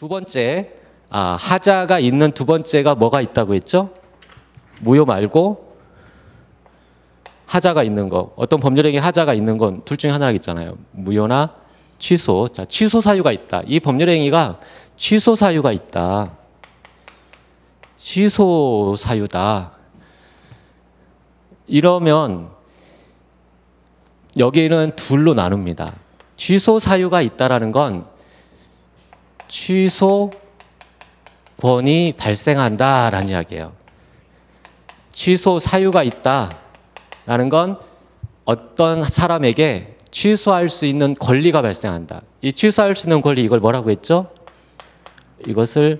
두 번째, 하자가 있는 두 번째가 뭐가 있다고 했죠? 무효 말고 하자가 있는 거. 어떤 법률행위 하자가 있는 건 둘 중에 하나겠잖아요. 무효나 취소. 자, 취소 사유가 있다. 이 법률행위가 취소 사유가 있다. 취소 사유다. 이러면 여기는 둘로 나눕니다. 취소 사유가 있다라는 건 취소권이 발생한다라는 이야기예요. 취소 사유가 있다라는 건 어떤 사람에게 취소할 수 있는 권리가 발생한다. 이 취소할 수 있는 권리, 이걸 뭐라고 했죠? 이것을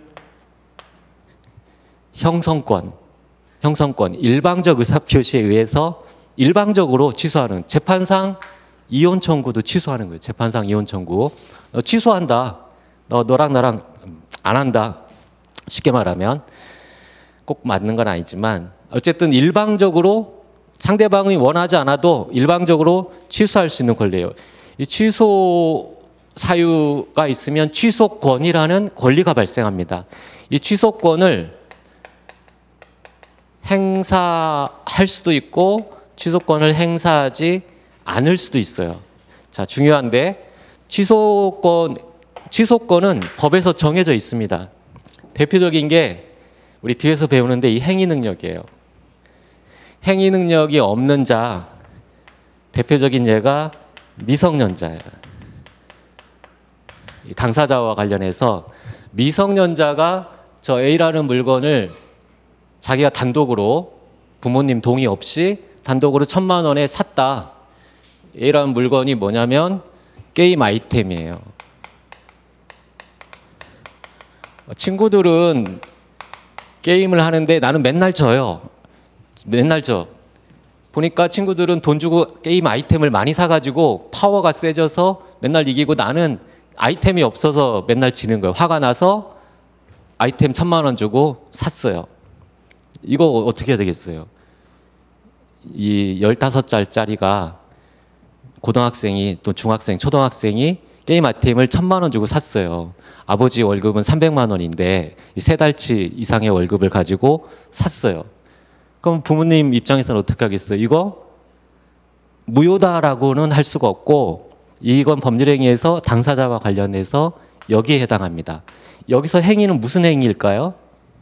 형성권, 일방적 의사표시에 의해서 일방적으로 취소하는, 재판상 이혼 청구도 취소하는 거예요. 재판상 이혼 청구. 취소한다. 너랑 나랑 안 한다. 쉽게 말하면 꼭 맞는 건 아니지만 어쨌든 일방적으로 상대방이 원하지 않아도 일방적으로 취소할 수 있는 권리예요. 이 취소 사유가 있으면 취소권이라는 권리가 발생합니다. 이 취소권을 행사할 수도 있고 취소권을 행사하지 않을 수도 있어요. 자, 중요한데 취소권은 법에서 정해져 있습니다. 대표적인 게 우리 뒤에서 배우는데 이 행위 능력이에요. 행위 능력이 없는 자, 대표적인 예가 미성년자예요. 당사자와 관련해서 미성년자가 저 A라는 물건을 자기가 단독으로 부모님 동의 없이 단독으로 1,000만 원에 샀다. A라는 물건이 뭐냐면 게임 아이템이에요. 친구들은 게임을 하는데 나는 맨날 져요. 맨날 져. 보니까 친구들은 돈 주고 게임 아이템을 많이 사가지고 파워가 세져서 맨날 이기고 나는 아이템이 없어서 맨날 지는 거예요. 화가 나서 아이템 1,000만 원 주고 샀어요. 이거 어떻게 해야 되겠어요? 이 15살짜리가 고등학생이 또 중학생, 초등학생이 게임 아이템을 1,000만 원 주고 샀어요. 아버지 월급은 300만 원인데 3달치 이상의 월급을 가지고 샀어요. 그럼 부모님 입장에서는 어떻게 하겠어요? 이거 무효다라고는 할 수가 없고 이건 법률행위에서 당사자와 관련해서 여기에 해당합니다. 여기서 행위는 무슨 행위일까요?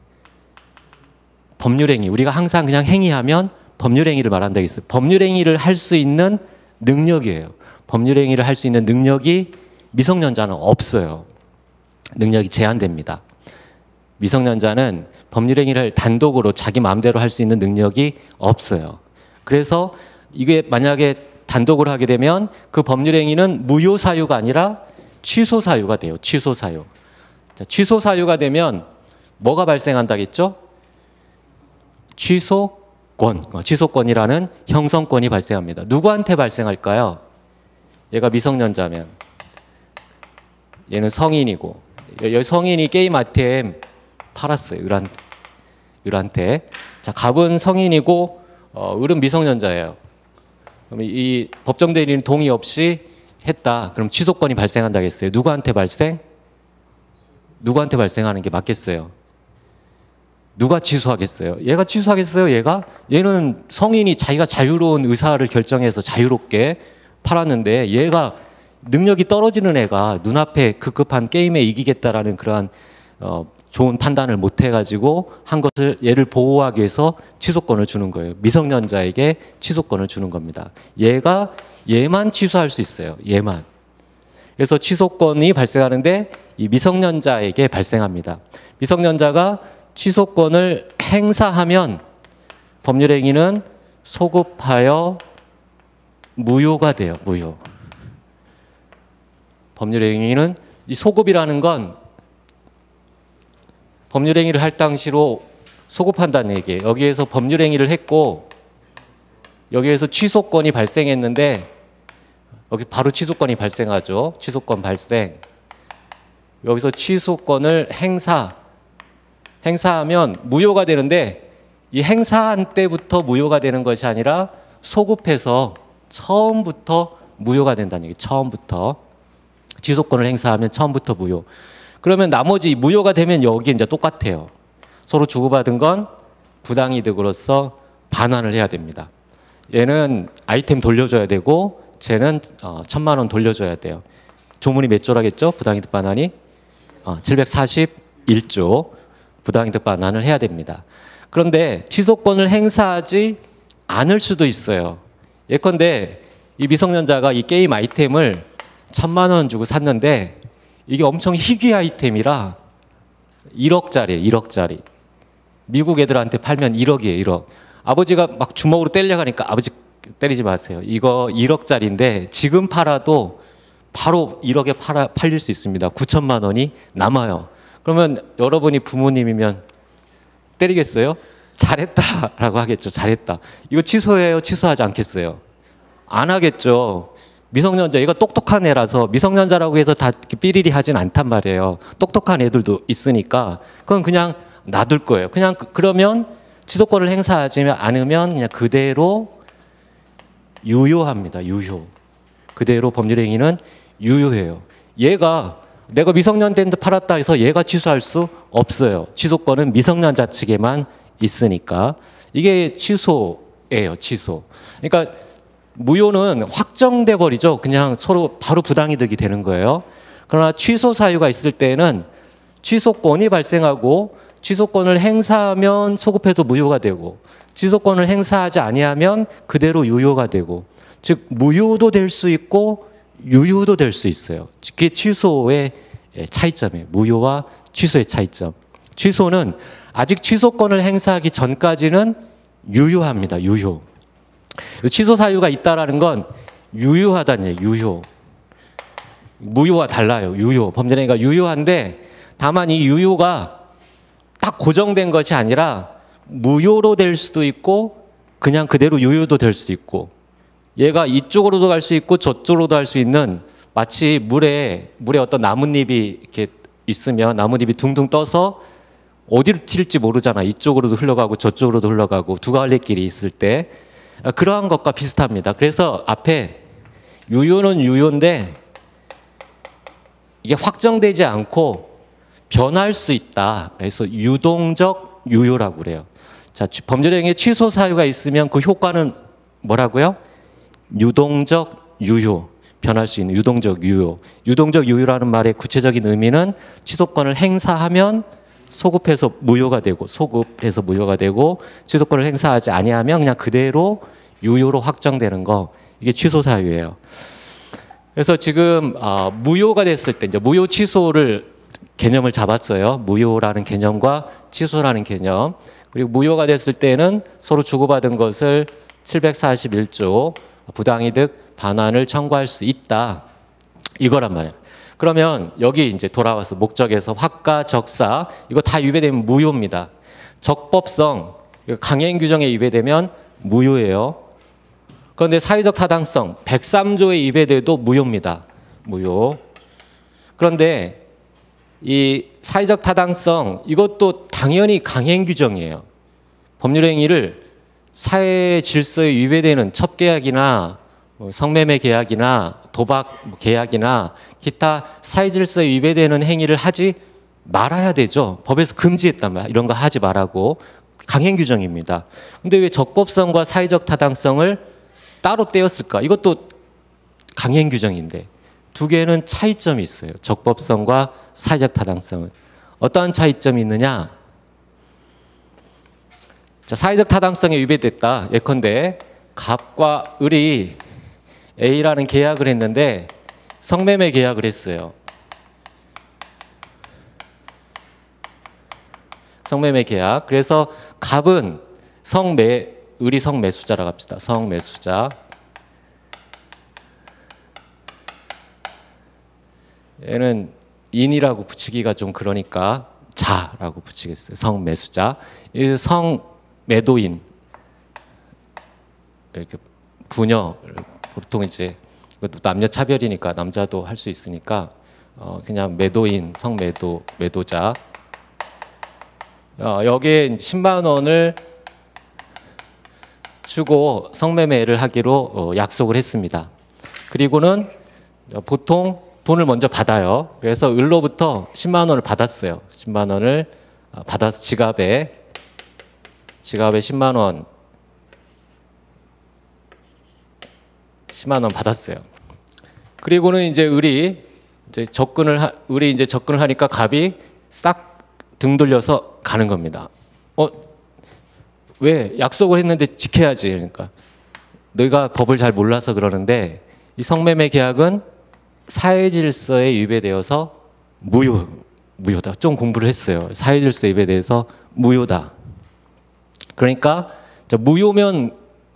법률행위. 우리가 항상 그냥 행위하면 법률행위를 말한다고 했어요. 법률행위를 할 수 있는 능력이에요. 법률행위를 할 수 있는 능력이 미성년자는 없어요. 능력이 제한됩니다. 미성년자는 법률행위를 단독으로 자기 마음대로 할 수 있는 능력이 없어요. 그래서 이게 만약에 단독으로 하게 되면 그 법률행위는 무효 사유가 아니라 취소 사유가 돼요. 취소 사유. 자, 취소 사유가 되면 뭐가 발생한다겠죠? 취소권이라는 형성권이 발생합니다. 누구한테 발생할까요? 얘가 미성년자면 얘는 성인이고 여기 성인이 게임 아이템 팔았어요. 을한테. 자, 갑은 성인이고 을은 미성년자예요. 그럼 이 법정 대리인 동의 없이 했다. 그럼 취소권이 발생한다겠어요. 누구한테 발생하는 게 맞겠어요? 누가 취소하겠어요? 얘가 취소하겠어요? 얘는 성인이 자기가 자유로운 의사를 결정해서 자유롭게 팔았는데 얘가 능력이 떨어지는 애가 눈앞에 급급한 게임에 이기겠다라는 그러한 좋은 판단을 못 해가지고 한 것을 얘를 보호하기 위해서 취소권을 주는 거예요. 미성년자에게 취소권을 주는 겁니다. 얘만 취소할 수 있어요. 얘만. 그래서 취소권이 발생하는데 이 미성년자에게 발생합니다. 미성년자가 취소권을 행사하면 법률행위는 소급하여 무효가 돼요. 무효. 법률행위는 이 소급이라는 건 법률행위를 할 당시로 소급한다는 얘기예요. 여기에서 법률행위를 했고 여기에서 취소권이 발생했는데 여기 바로 취소권이 발생하죠. 취소권 발생. 여기서 취소권을 행사하면 무효가 되는데 이 행사한 때부터 무효가 되는 것이 아니라 소급해서 처음부터 무효가 된다는 얘기예요. 처음부터. 취소권을 행사하면 처음부터 무효. 그러면 나머지 무효가 되면 여기 이제 똑같아요. 서로 주고받은 건 부당이득으로서 반환을 해야 됩니다. 얘는 아이템 돌려줘야 되고 쟤는 1,000만 원 돌려줘야 돼요. 조문이 몇 조라겠죠? 부당이득 반환이 741조 부당이득 반환을 해야 됩니다. 그런데 취소권을 행사하지 않을 수도 있어요. 예컨대 이 미성년자가 이 게임 아이템을 1,000만 원 주고 샀는데 이게 엄청 희귀 아이템이라 1억짜리, 1억짜리. 미국 애들한테 팔면 1억이에요, 1억. 아버지가 막 주먹으로 때려가니까 아버지 때리지 마세요. 이거 1억짜리인데 지금 팔아도 바로 1억에 팔릴 수 있습니다. 9천만 원이 남아요. 그러면 여러분이 부모님이면 때리겠어요? 잘했다라고 하겠죠. 잘했다. 이거 취소해요? 취소하지 않겠어요? 안 하겠죠. 미성년자, 얘가 똑똑한 애라서 미성년자라고 해서 다 삐리리 하진 않단 말이에요. 똑똑한 애들도 있으니까 그건 그냥 놔둘 거예요. 그냥 그러면 취소권을 행사하지 않으면 그냥 그대로 유효합니다. 유효. 그대로 법률행위는 유효해요. 얘가 내가 미성년 때인데 팔았다 해서 얘가 취소할 수 없어요. 취소권은 미성년자 측에만 있으니까. 이게 취소예요. 취소. 그러니까 무효는 확정돼 버리죠. 그냥 서로 바로 부당이득이 되는 거예요. 그러나 취소 사유가 있을 때는 취소권이 발생하고 취소권을 행사하면 소급해도 무효가 되고 취소권을 행사하지 아니하면 그대로 유효가 되고 즉 무효도 될 수 있고 유효도 될 수 있어요. 그게 취소의 차이점이에요. 무효와 취소의 차이점. 취소는 아직 취소권을 행사하기 전까지는 유효합니다. 유효. 취소 사유가 있다라는 건 유효하다는 얘기예요. 유효. 무효와 달라요. 유효. 법률행위가 유효한데 다만 이 유효가 딱 고정된 것이 아니라 무효로 될 수도 있고 그냥 그대로 유효도 될 수도 있고 얘가 이쪽으로도 갈 수 있고 저쪽으로도 할 수 있는 마치 물에 어떤 나뭇잎이 이렇게 있으면 나뭇잎이 둥둥 떠서 어디로 튈지 모르잖아. 이쪽으로도 흘러가고 저쪽으로도 흘러가고 두 갈래길이 있을 때 그러한 것과 비슷합니다. 그래서 앞에 유효는 유효인데 이게 확정되지 않고 변할 수 있다. 그래서 유동적 유효라고 그래요. 자, 법률행위 취소 사유가 있으면 그 효과는 뭐라고요? 유동적 유효. 변할 수 있는 유동적 유효. 유동적 유효라는 말의 구체적인 의미는 취소권을 행사하면 소급해서 무효가 되고 취소권을 행사하지 아니하면 그냥 그대로 유효로 확정되는 거. 이게 취소 사유예요. 그래서 지금 무효가 됐을 때 이제 무효 취소를 개념을 잡았어요. 무효라는 개념과 취소라는 개념. 그리고 무효가 됐을 때는 서로 주고받은 것을 741조 부당이득 반환을 청구할 수 있다. 이거란 말이에요. 그러면 여기 이제 돌아와서 목적에서 확가, 적사 이거 다 위배되면 무효입니다. 적법성, 강행 규정에 위배되면 무효예요. 그런데 사회적 타당성 103조에 위배돼도 무효입니다. 무효. 그런데 이 사회적 타당성 이것도 당연히 강행 규정이에요. 법률행위를 사회 질서에 위배되는 첩계약이나 성매매 계약이나 도박 계약이나 기타 사회 질서에 위배되는 행위를 하지 말아야 되죠. 법에서 금지했단 말이야. 이런 거 하지 말라고. 강행 규정입니다. 근데 왜 적법성과 사회적 타당성을 따로 떼었을까? 이것도 강행 규정인데 두 개는 차이점이 있어요. 적법성과 사회적 타당성은. 어떠한 차이점이 있느냐? 자, 사회적 타당성에 위배됐다. 예컨대 갑과 을이 A라는 계약을 했는데 성매매 계약을 했어요. 성매매 계약. 그래서 갑은 을이 성매수자라고 합시다. 성매수자. 얘는 인이라고 붙이기가 좀 그러니까 자라고 붙이겠어요. 성매수자. 이 성매도인. 이렇게 부녀. 보통 이제 남녀 차별이니까 남자도 할 수 있으니까 그냥 매도인, 매도자. 여기에 10만 원을 주고 성매매를 하기로 약속을 했습니다. 그리고는 보통 돈을 먼저 받아요. 그래서 을로부터 10만 원을 받았어요. 10만 원을 받아서 지갑에 10만 원 받았어요. 그리고는 이제 을이 이제 접근을 하니까 갑이 싹 등 돌려서 가는 겁니다. 왜? 약속을 했는데 지켜야지. 그러니까 너희가 법을 잘 몰라서 그러는데 이 성매매 계약은 사회 질서에 위배되어서 무효다. 좀 공부를 했어요. 사회 질서 위배에 대해서 무효다. 그러니까 무효면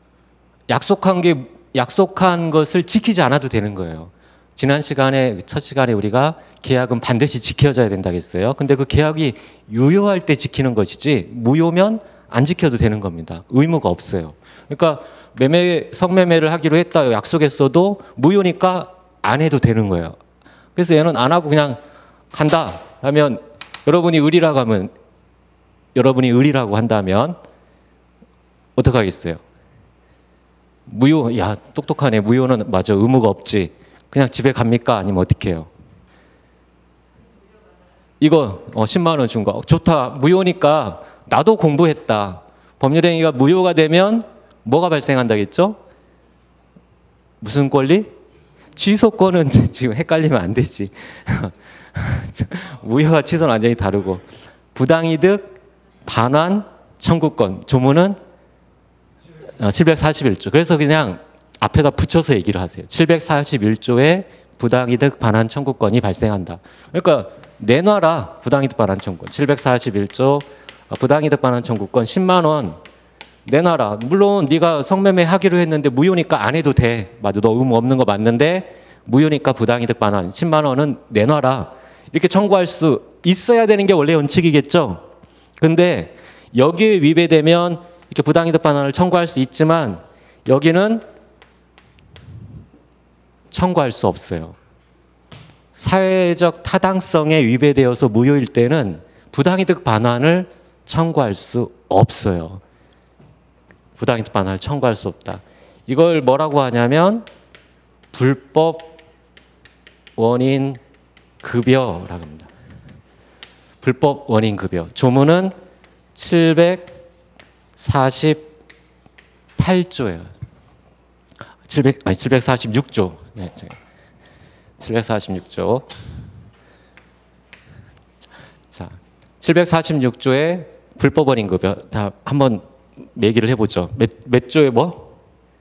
약속한 것을 지키지 않아도 되는 거예요. 지난 시간에 첫 시간에 우리가 계약은 반드시 지켜져야 된다고 했어요. 근데 그 계약이 유효할 때 지키는 것이지 무효면 안 지켜도 되는 겁니다. 의무가 없어요. 그러니까 성매매를 하기로 했다 약속했어도 무효니까 안 해도 되는 거예요. 그래서 얘는 안 하고 그냥 간다 하면 여러분이 을이라고 한다면 어떻게 하겠어요? 무효, 야 똑똑하네. 무효는 맞아. 의무가 없지. 그냥 집에 갑니까? 아니면 어떻게 해요? 이거 10만 원 준 거 좋다. 무효니까 나도 공부했다. 법률행위가 무효가 되면 뭐가 발생한다겠죠? 무슨 권리? 취소권은 지금 헷갈리면 안 되지. 무효와 취소는 완전히 다르고 부당이득 반환 청구권 조문은 741조. 그래서 그냥 앞에다 붙여서 얘기를 하세요. 741조에 부당이득 반환 청구권이 발생한다. 그러니까 내놔라. 부당이득 반환 청구권. 741조 부당이득 반환 청구권 10만 원 내놔라. 물론 네가 성매매 하기로 했는데 무효니까 안 해도 돼. 맞아. 너 의무 없는 거 맞는데 무효니까 부당이득 반환 10만 원은 내놔라. 이렇게 청구할 수 있어야 되는 게 원래 원칙이겠죠. 근데 여기에 위배되면 이렇게 부당이득 반환을 청구할 수 있지만 여기는 청구할 수 없어요. 사회적 타당성에 위배되어서 무효일 때는 부당이득 반환을 청구할 수 없어요. 부당이득 반환을 청구할 수 없다. 이걸 뭐라고 하냐면 불법 원인 급여라고 합니다. 불법 원인 급여. 조문은 748조예요. 746조. 네, 746조. 자, 746조의 불법 원인 급여. 다 한번 얘기를 해보죠. 몇 조에 뭐?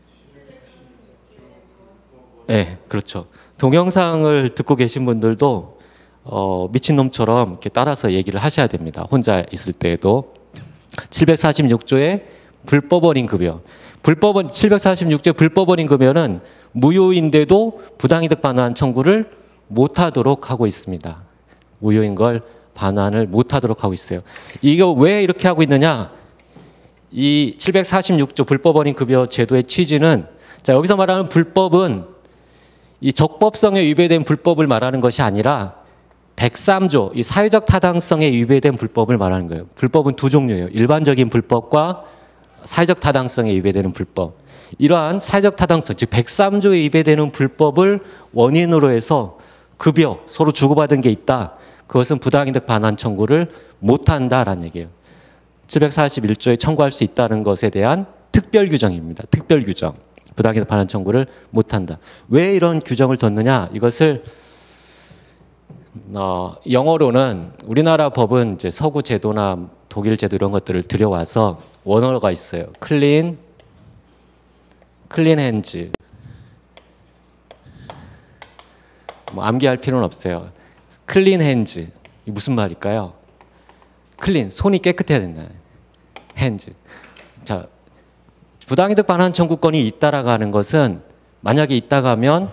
네, 그렇죠. 동영상을 듣고 계신 분들도 미친놈처럼 이렇게 따라서 얘기를 하셔야 됩니다. 혼자 있을 때에도. 746조의 불법 원인 급여. 746조의 불법 원인 급여는 무효인데도 부당이득 반환 청구를 못하도록 하고 있습니다. 무효인 걸 반환을 못하도록 하고 있어요. 이거 왜 이렇게 하고 있느냐? 이 746조 불법 원인 급여 제도의 취지는 자 여기서 말하는 불법은 이 적법성에 위배된 불법을 말하는 것이 아니라 103조 이 사회적 타당성에 위배된 불법을 말하는 거예요. 불법은 두 종류예요. 일반적인 불법과 사회적 타당성에 위배되는 불법. 이러한 사회적 타당성, 즉 103조에 위배되는 불법을 원인으로 해서 급여, 서로 주고받은 게 있다. 그것은 부당이득 반환 청구를 못한다라는 얘기예요. 741조에 청구할 수 있다는 것에 대한 특별 규정입니다. 특별 규정. 부당이득 반환 청구를 못한다. 왜 이런 규정을 뒀느냐? 이것을 영어로는 우리나라 법은 이제 서구 제도나 독일 제도 이런 것들을 들여와서 원어가 있어요. 클린 핸즈. 뭐 암기할 필요는 없어요. 클린 핸즈. 이 무슨 말일까요? 클린, 손이 깨끗해야 된다. 핸즈. 자, 부당이득 반환 청구권이 있다라고 하는 것은 만약에 있다고 하면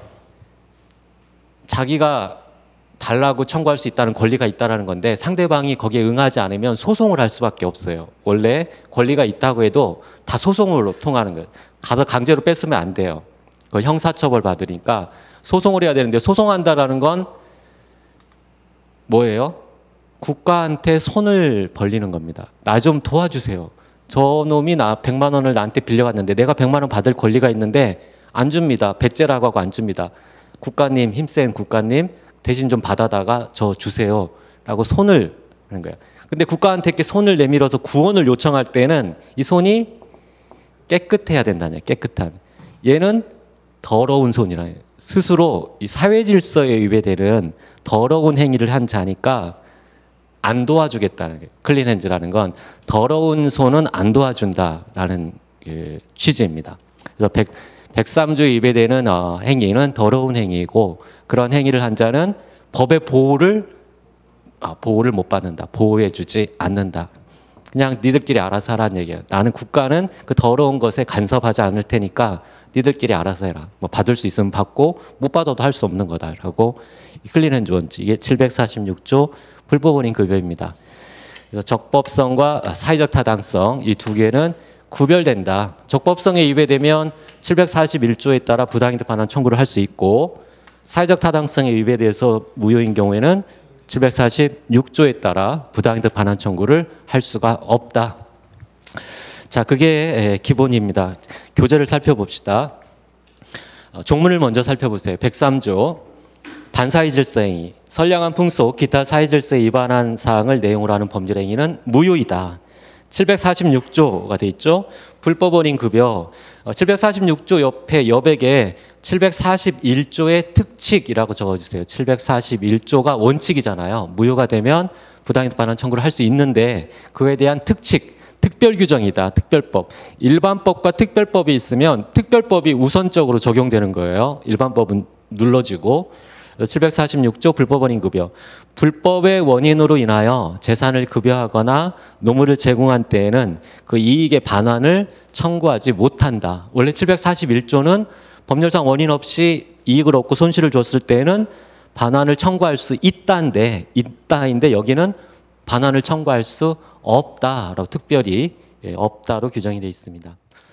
자기가 달라고 청구할 수 있다는 권리가 있다라는 건데 상대방이 거기에 응하지 않으면 소송을 할 수밖에 없어요. 원래 권리가 있다고 해도 다 소송으로 통하는 거예요. 가서 강제로 뺐으면 안 돼요. 그걸 형사처벌 받으니까 소송을 해야 되는데 소송한다라는 건 뭐예요? 국가한테 손을 벌리는 겁니다. 나 좀 도와주세요. 저 놈이 100만 원을 나한테 빌려갔는데 내가 100만 원 받을 권리가 있는데 안 줍니다. 배째라고 하고 안 줍니다. 국가님, 힘센 국가님 대신 좀 받아다가 저 주세요라고 손을 하는 거예요. 근데 국가한테 이렇게 손을 내밀어서 구원을 요청할 때는 이 손이 깨끗해야 된다냐, 깨끗한. 얘는 더러운 손이라 스스로 이 사회 질서에 위배되는 더러운 행위를 한 자니까 안 도와주겠다는 게 클린 핸즈라는 건 더러운 손은 안 도와준다라는 취지입니다. 그래서 103조에 위배되는 행위는 더러운 행위이고 그런 행위를 한 자는 법의 보호를 못 받는다. 보호해주지 않는다. 그냥 니들끼리 알아서 하라는 얘기예요. 나는 국가는 그 더러운 것에 간섭하지 않을 테니까 니들끼리 알아서 해라. 뭐 받을 수 있으면 받고 못 받아도 할 수 없는 거다라고 클린 핸즈 원칙. 이게 746조 불법원인 급여입니다. 그래서 적법성과 사회적 타당성 이 두 개는 구별된다. 적법성에 위배되면 741조에 따라 부당이득 반환 청구를 할 수 있고 사회적 타당성에 위배돼서 무효인 경우에는 746조에 따라 부당이득 반환 청구를 할 수가 없다. 자, 그게 기본입니다. 교재를 살펴봅시다. 종문을 먼저 살펴보세요. 103조 반사회 질서 행위, 선량한 풍속, 기타 사회 질서에 위반한 사항을 내용으로 하는 범죄 행위는 무효이다. 746조가 돼 있죠. 불법원인 급여 746조 옆에 여백에 741조의 특칙이라고 적어주세요. 741조가 원칙이잖아요. 무효가 되면 부당이득 반환 청구를 할 수 있는데 그에 대한 특칙, 특별 규정이다. 특별법. 일반법과 특별법이 있으면 특별법이 우선적으로 적용되는 거예요. 일반법은 눌러지고 746조 불법원인 급여. 불법의 원인으로 인하여 재산을 급여하거나 노무를 제공한 때에는 그 이익의 반환을 청구하지 못한다. 원래 741조는 법률상 원인 없이 이익을 얻고 손실을 줬을 때에는 반환을 청구할 수 있다인데 여기는 반환을 청구할 수 없다라고 특별히 없다로 규정이 되어 있습니다.